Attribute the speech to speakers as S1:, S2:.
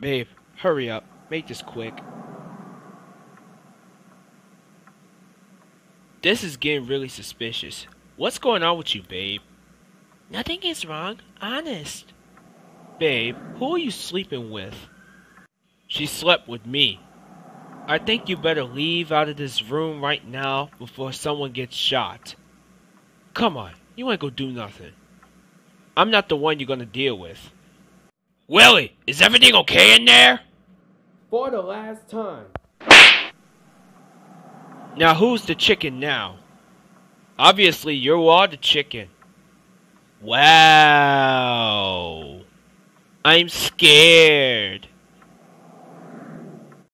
S1: Babe, hurry up. Make this quick. This is getting really suspicious. What's going on with you, babe? Nothing is wrong, honest. Babe, who are you sleeping with? She slept with me. I think you better leave out of this room right now before someone gets shot. Come on, you ain't gonna do nothing. I'm not the one you're gonna deal with. Willie, is everything okay in there? For the last time. Now who's the chicken now? Obviously you are the chicken. Wow. I'm scared.